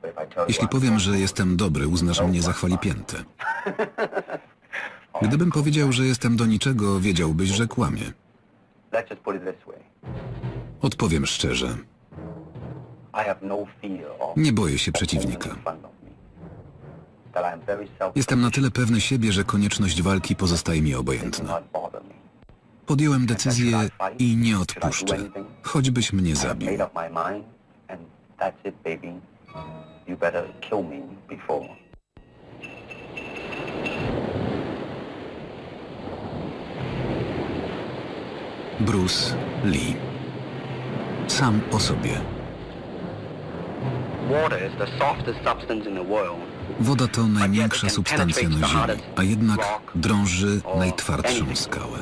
Jeśli powiem, że jestem dobry, uznasz mnie za chwalipiętę. Gdybym powiedział, że jestem do niczego, wiedziałbyś, że kłamię. Odpowiem szczerze. Nie boję się przeciwnika. Jestem na tyle pewny siebie, że konieczność walki pozostaje mi obojętna. Podjąłem decyzję i nie odpuszczę, choćbyś mnie zabił. Bruce Lee. Sam o sobie. Woda to najmiększa substancja na Ziemi, a jednak drąży najtwardszą skałę.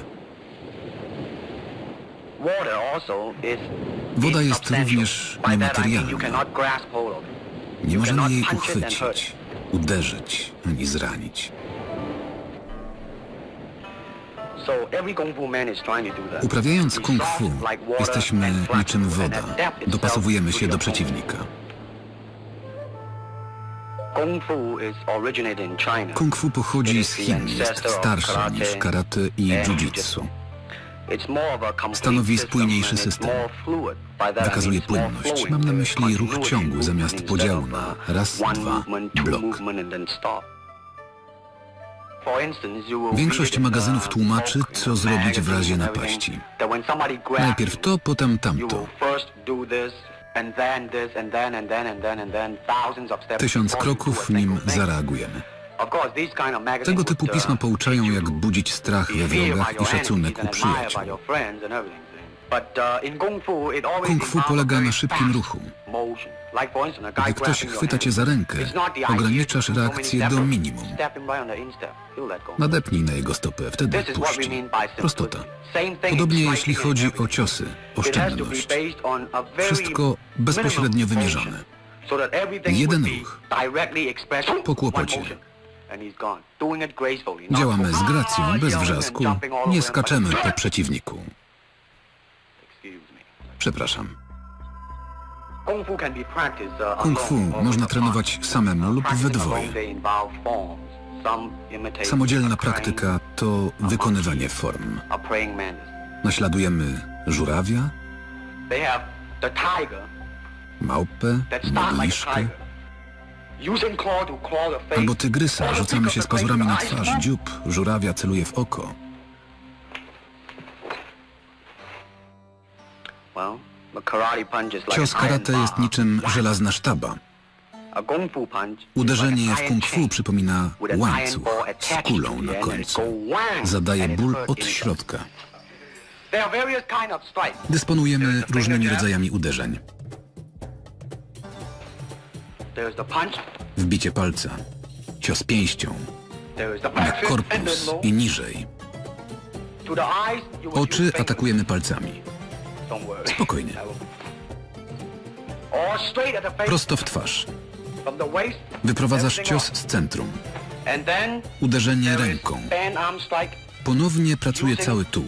Woda jest również niematerialna. Nie możemy jej uchwycić, uderzyć ani zranić. Uprawiając kung fu, jesteśmy niczym woda. Dopasowujemy się do przeciwnika. Kung fu pochodzi z Chin, jest starsze niż karate i jiu-jitsu. Stanowi spójniejszy system. Wykazuje płynność. Mam na myśli ruch ciągły zamiast podziału na raz, dwa, blok. Większość magazynów tłumaczy, co zrobić w razie napaści. Najpierw to, potem tamto. 1000 kroków, nim zareagujemy. Tego typu pisma pouczają, jak budzić strach we wrogach i szacunek u przyjaciół. Kung fu polega na szybkim ruchu. Gdy ktoś chwyta cię za rękę, ograniczasz reakcję do minimum. Nadepnij na jego stopę, wtedy odpuści. Prostota. Podobnie jeśli chodzi o ciosy, oszczędność. Wszystko bezpośrednio wymierzone. Jeden ruch. Po kłopocie. Działamy z gracją, bez wrzasku. Nie skaczemy po przeciwniku. Przepraszam. Kung fu można trenować samemu lub we dwoje. Samodzielna praktyka to wykonywanie form. Naśladujemy żurawia, małpę, modliszkę, albo tygrysa. Rzucamy się z pazurami na twarz. Dziób żurawia celuje w oko. Cios karate jest niczym żelazna sztaba. Uderzenie w kung fu przypomina łańcuch z kulą na końcu. Zadaje ból od środka. Dysponujemy różnymi rodzajami uderzeń. Wbicie palca, cios pięścią, na korpus i niżej. Oczy atakujemy palcami. Spokojnie. Prosto w twarz. Wyprowadzasz cios z centrum. Uderzenie ręką. Ponownie pracuje cały tułów.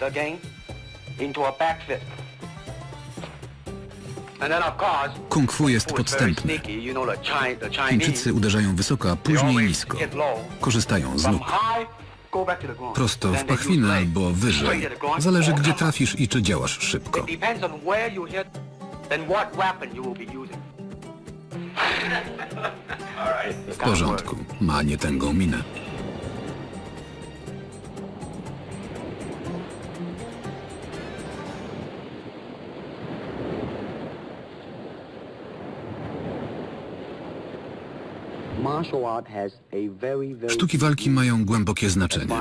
Kung fu jest podstępne. Chińczycy uderzają wysoko, a później nisko. Korzystają z nóg. Prosto w pachwinę albo wyżej. Zależy, gdzie trafisz i czy działasz szybko. W porządku. Ma nietęgą minę. Sztuki walki mają głębokie znaczenie.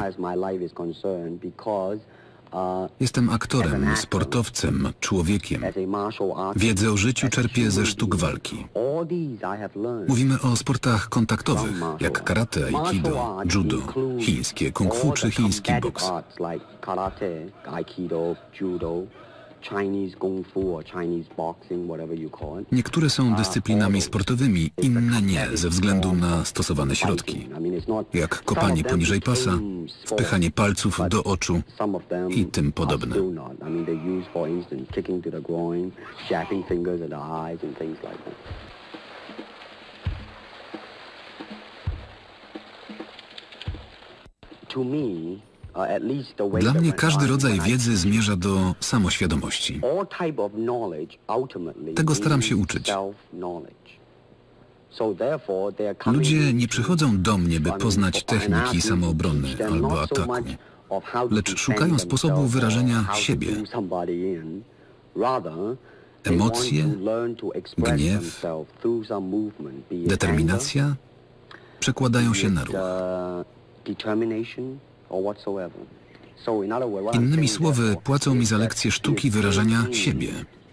Jestem aktorem, sportowcem, człowiekiem. Wiedzę o życiu czerpię ze sztuk walki. Mówimy o sportach kontaktowych, jak karate, aikido, judo, chińskie kung fu czy chiński boks. Niektóre są dyscyplinami sportowymi, inne nie, ze względu na stosowane środki, jak kopanie poniżej pasa, wpychanie palców do oczu i tym podobne. Dla mnie każdy rodzaj wiedzy zmierza do samoświadomości. Tego staram się uczyć. Ludzie nie przychodzą do mnie, by poznać techniki samoobrony albo ataku, lecz szukają sposobu wyrażenia siebie. Emocje, gniew, determinacja przekładają się na ruch. Innymi słowy, płacą mi za lekcję sztuki wyrażania siebie.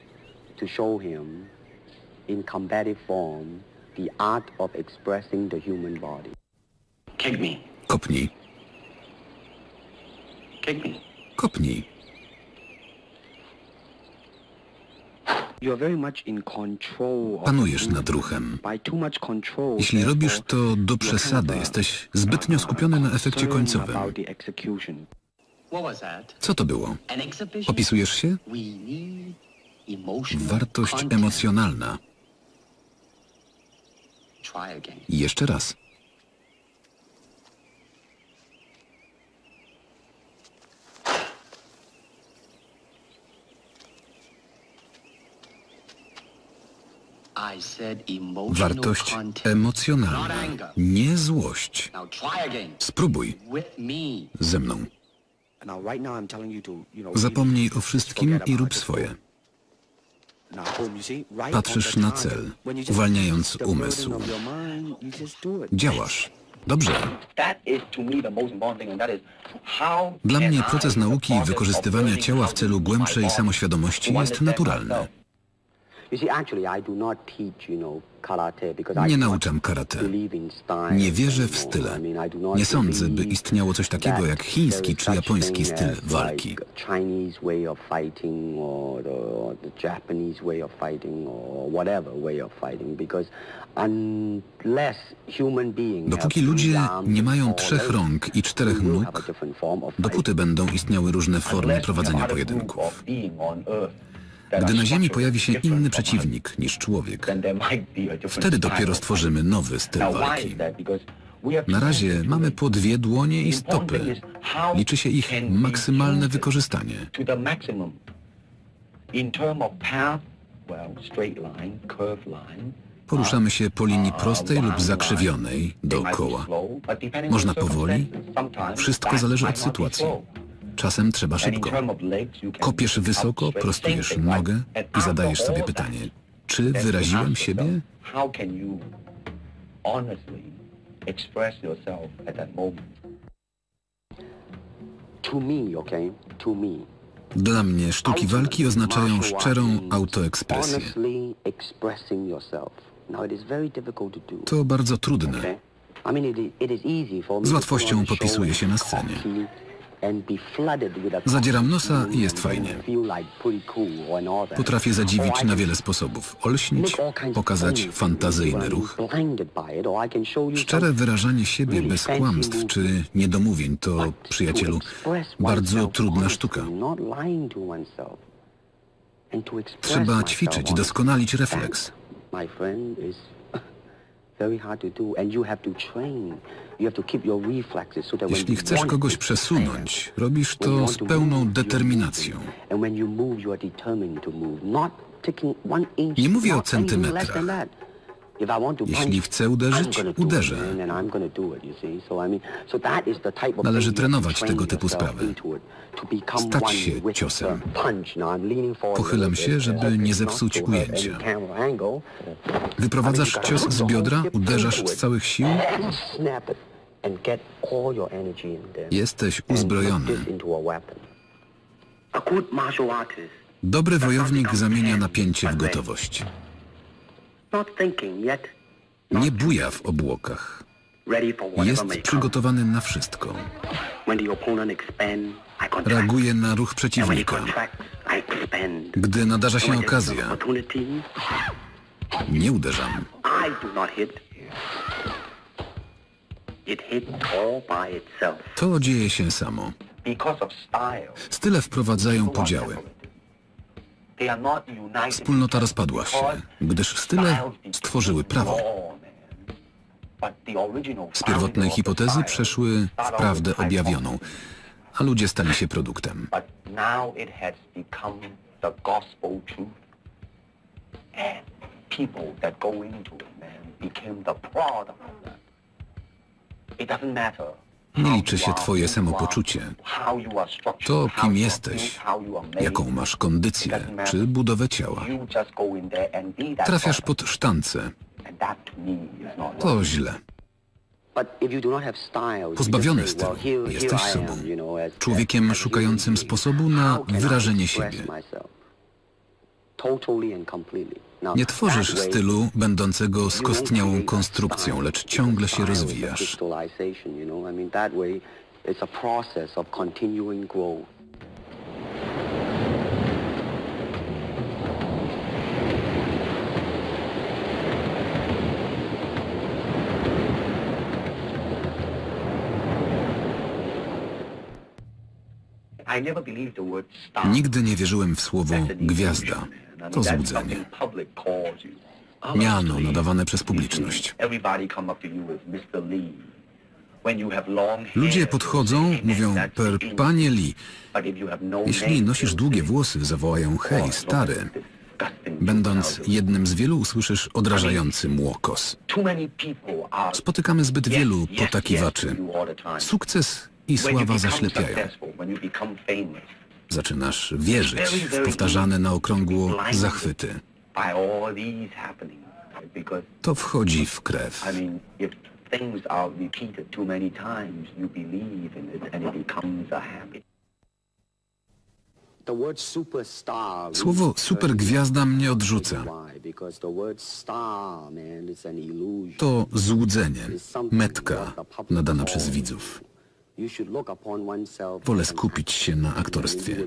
Kopnij. Kopnij. Panujesz nad ruchem. Jeśli robisz to do przesady, jesteś zbytnio skupiony na efekcie końcowym. Co to było? Opisujesz się? Wartość emocjonalna. Jeszcze raz. Wartość emocjonalna, nie złość. Spróbuj ze mną. Zapomnij o wszystkim i rób swoje. Patrzysz na cel, uwalniając umysł. Działasz. Dobrze. Dla mnie proces nauki i wykorzystywania ciała w celu głębszej samoświadomości jest naturalny. Nie nauczam karate. Nie wierzę w style. Nie sądzę, by istniało coś takiego jak chiński czy japoński styl walki. Dopóki ludzie nie mają 3 rąk i 4 nóg, dopóty będą istniały różne formy prowadzenia pojedynków. Gdy na Ziemi pojawi się inny przeciwnik niż człowiek, wtedy dopiero stworzymy nowy styl walki. Na razie mamy po 2 dłonie i stopy. Liczy się ich maksymalne wykorzystanie. Poruszamy się po linii prostej lub zakrzywionej dookoła. Można powoli. Wszystko zależy od sytuacji. Czasem trzeba szybko. Kopiesz wysoko, prostujesz nogę i zadajesz sobie pytanie, czy wyraziłem siebie? Dla mnie sztuki walki oznaczają szczerą autoekspresję. To bardzo trudne. Z łatwością popisuje się na scenie. Zadzieram nosa i jest fajnie. Potrafię zadziwić na wiele sposobów. Olśnić, pokazać fantazyjny ruch. Szczere wyrażanie siebie bez kłamstw czy niedomówień to, przyjacielu, bardzo trudna sztuka. Trzeba ćwiczyć, doskonalić refleks. Jeśli chcesz kogoś przesunąć, robisz to z pełną determinacją. Nie mówię o centymetrach. Jeśli chcę uderzyć, uderzę. Należy trenować tego typu sprawy. Stać się ciosem. Pochylam się, żeby nie zepsuć ujęcia. Wyprowadzasz cios z biodra, uderzasz z całych sił. Jesteś uzbrojony. Dobry wojownik zamienia napięcie w gotowość. Nie buja w obłokach. Jest przygotowany na wszystko. Reaguje na ruch przeciwnika. Gdy nadarza się okazja, nie uderzam. To dzieje się samo. Style wprowadzają podziały. Wspólnota rozpadła się, gdyż style stworzyły prawo. Z pierwotnej hipotezy przeszły w prawdę objawioną, a ludzie stali się produktem. Nie liczy się twoje samopoczucie. To, kim jesteś, jaką masz kondycję, czy budowę ciała. Trafiasz pod sztancę. To źle. Pozbawiony stylu, jesteś sobą. Człowiekiem szukającym sposobu na wyrażenie siebie. Nie tworzysz stylu będącego skostniałą konstrukcją, lecz ciągle się rozwijasz. Nigdy nie wierzyłem w słowo gwiazda. To złudzenie. Miano nadawane przez publiczność. Ludzie podchodzą, mówią per panie Lee. Jeśli nosisz długie włosy, zawołają hej, stary. Będąc jednym z wielu, usłyszysz odrażający młokos. Spotykamy zbyt wielu potakiwaczy. Sukces i sława zaślepiają. Zaczynasz wierzyć w powtarzane na okrągło zachwyty. To wchodzi w krew. Słowo supergwiazda mnie odrzuca. To złudzenie, metka nadana przez widzów. Wolę skupić się na aktorstwie.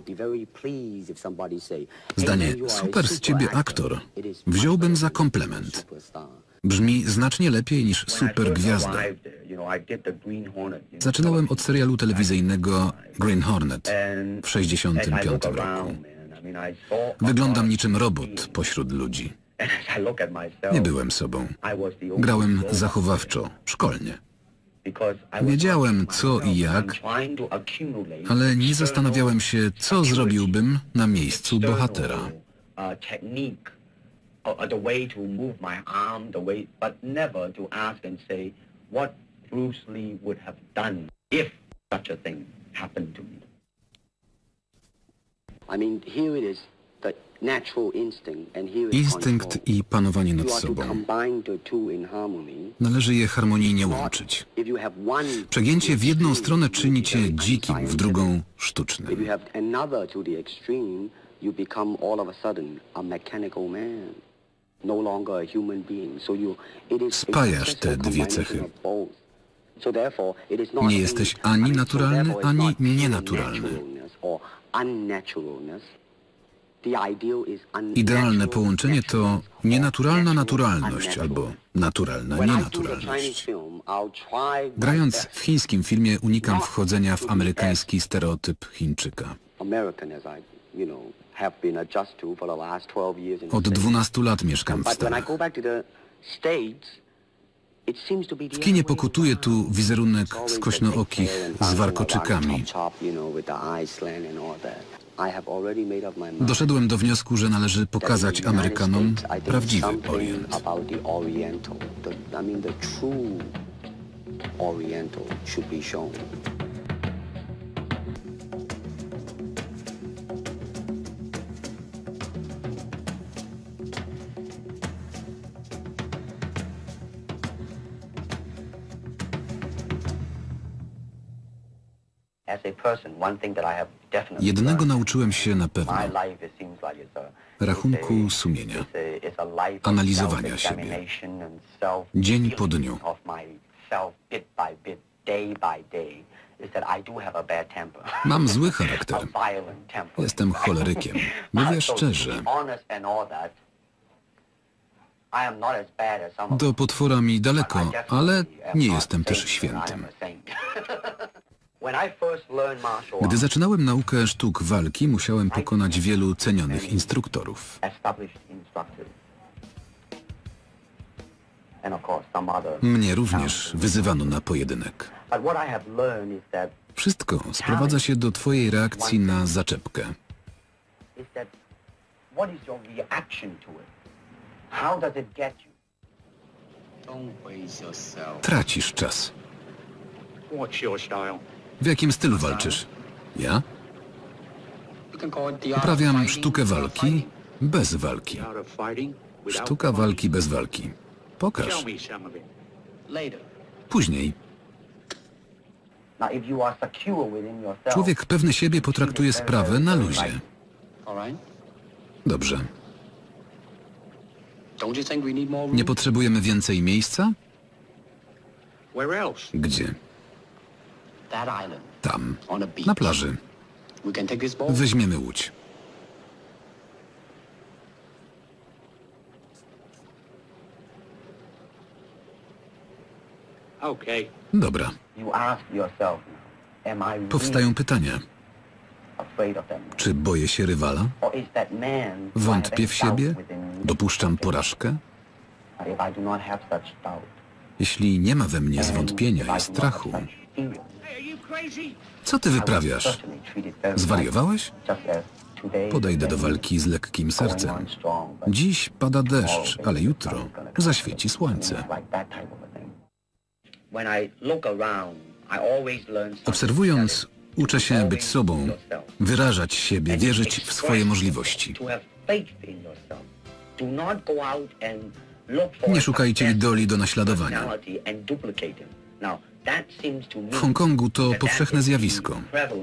Zdanie super z ciebie aktor wziąłbym za komplement. Brzmi znacznie lepiej niż supergwiazda. Zaczynałem od serialu telewizyjnego Green Hornet w 1965 roku. Wyglądam niczym robot pośród ludzi. Nie byłem sobą. Grałem zachowawczo, szkolnie. Wiedziałem co i jak, ale nie zastanawiałem się, co zrobiłbym na miejscu bohatera. Instynkt i panowanie nad sobą. Należy je harmonijnie łączyć. Przegięcie w jedną stronę czyni cię dzikim, w drugą sztucznym. Spajasz te dwie cechy. Nie jesteś ani naturalny, ani nienaturalny. Idealne połączenie to nienaturalna naturalność albo naturalna nienaturalność. Grając w chińskim filmie unikam wchodzenia w amerykański stereotyp Chińczyka. Od 12 lat mieszkam w Stanach. W kinie pokutuje tu wizerunek skośnookich z warkoczykami. Doszedłem do wniosku, że należy pokazać Amerykanom prawdziwy Orient. Jednego nauczyłem się na pewno. Rachunku sumienia. Analizowania siebie. Dzień po dniu. Mam zły charakter. Jestem cholerykiem. Mówię szczerze. Do potwora mi daleko, ale nie jestem też świętym. Gdy zaczynałem naukę sztuk walki, musiałem pokonać wielu cenionych instruktorów. Mnie również wyzywano na pojedynek. Wszystko sprowadza się do twojej reakcji na zaczepkę. Tracisz czas. W jakim stylu walczysz? Ja? Uprawiam sztukę walki bez walki. Sztuka walki bez walki. Pokaż. Później. Człowiek pewny siebie potraktuje sprawę na luzie. Dobrze. Nie potrzebujemy więcej miejsca? Gdzie? Tam, na plaży. Weźmiemy łódź. Dobra. Powstają pytania. Czy boję się rywala? Wątpię w siebie? Dopuszczam porażkę? Jeśli nie ma we mnie zwątpienia i strachu, co ty wyprawiasz? Zwariowałeś? Podejdę do walki z lekkim sercem. Dziś pada deszcz, ale jutro zaświeci słońce. Obserwując, uczę się być sobą, wyrażać siebie, wierzyć w swoje możliwości. Nie szukajcie idoli do naśladowania. W Hongkongu to powszechne zjawisko.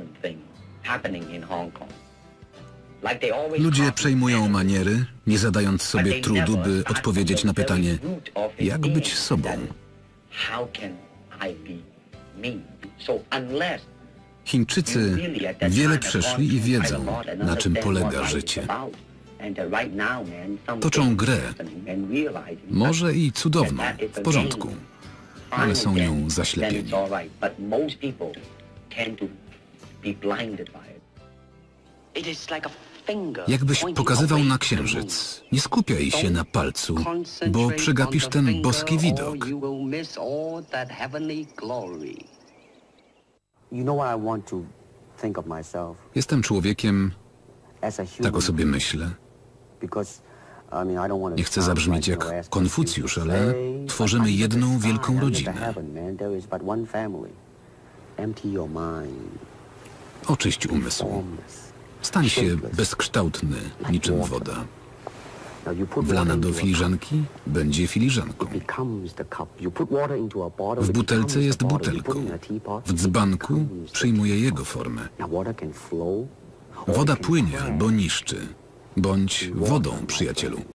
Ludzie przejmują maniery, nie zadając sobie trudu, by odpowiedzieć na pytanie, jak być sobą. Chińczycy wiele przeszli i wiedzą, na czym polega życie. Toczą grę, może i cudowną, w porządku, ale są nią zaślepieni. Jakbyś pokazywał na księżyc, nie skupiaj się na palcu, bo przegapisz ten boski widok. Jestem człowiekiem, tak o sobie myślę. Nie chcę zabrzmieć jak Konfucjusz, ale tworzymy jedną wielką rodzinę. Oczyść umysł. Stań się bezkształtny, niczym woda. Wlana do filiżanki będzie filiżanką. W butelce jest butelką. W dzbanku przyjmuje jego formę. Woda płynie albo niszczy. Bądź wodą, przyjacielu.